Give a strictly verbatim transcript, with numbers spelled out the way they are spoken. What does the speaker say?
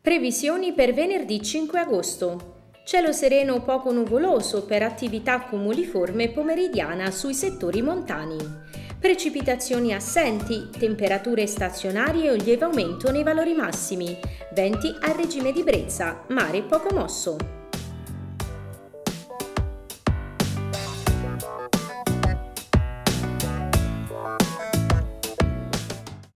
Previsioni per venerdì cinque agosto. Cielo sereno poco nuvoloso per attività cumuliforme pomeridiana sui settori montani. Precipitazioni assenti, temperature stazionarie o lieve aumento nei valori massimi. Venti a regime di brezza, mare poco mosso.